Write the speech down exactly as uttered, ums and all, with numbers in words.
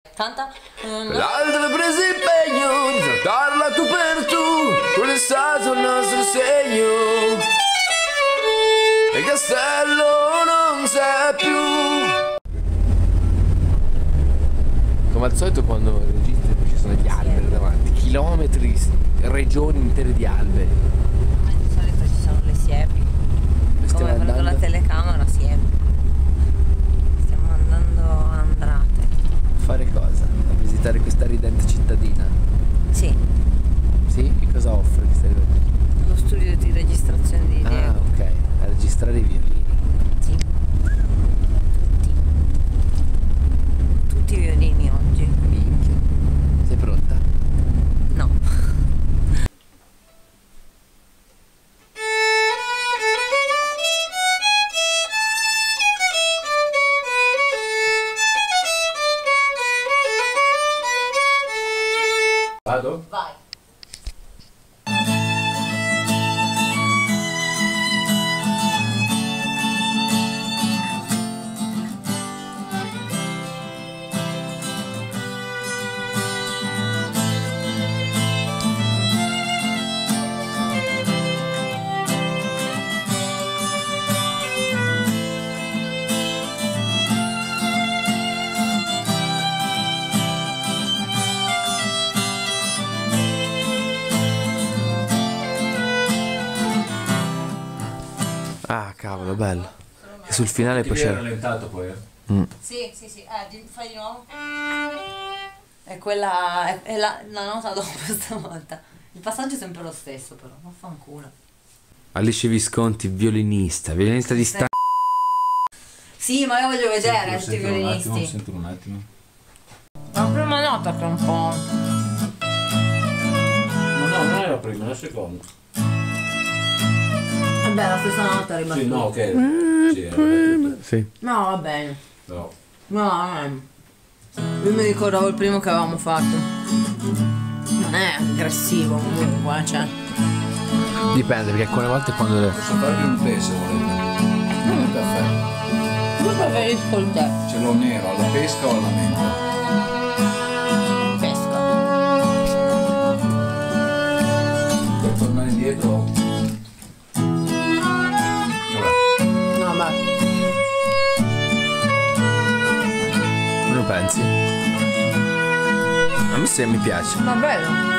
Canta. L'altra prese impegno di trattarla tu per tu, quello è stato il nostro segno. E il castello non c'è più. Come al solito quando registri ci sono gli alberi davanti, chilometri, regioni intere di alberi. Ma di solito ci sono le siepi. Come prendo la telecamera, siepi. Stiamo andando a Andrate. Fare cosa? A visitare questa ridente cittadina? Sì. Sì? E cosa offre questa ridente cittadina? Lo studio di registrazione di Diego. Ah, ok. A registrare i violini. Sì. Tutti. Tutti i violini oggi. Minchia. Sei pronta? No. Vado? Vai. Ah, cavolo, bello. E sul finale poi c'era. rallentato poi, eh? Mm. Sì, sì, sì. Eh, di- fai di nuovo. È quella. È, è la, la nota dopo stavolta. Il passaggio è sempre lo stesso, però. Vaffanculo. Alice Visconti, violinista, violinista di sta. Sì, ma io voglio vedere tutti i Sentilo un attimo, violinisti. sentilo un attimo. La prima nota che è un po'. No, no, non è la prima, è la seconda. Vabbè, la stessa nota è rimasta. Sì, no, ok. Sì, era tutto. Sì. No, va bene. No. No, eh. Io mi ricordavo il primo che avevamo fatto. Non è aggressivo comunque, cioè. Dipende, perché alcune volte quando le. Posso farvi un tè se volete. Un caffè. Io preferisco il tè. Ce l'ho nero, alla pesca o alla menta? Pesca. Per tornare indietro. Vabbè. No, beh. Come lo pensi? A me se mi piace. Va bene.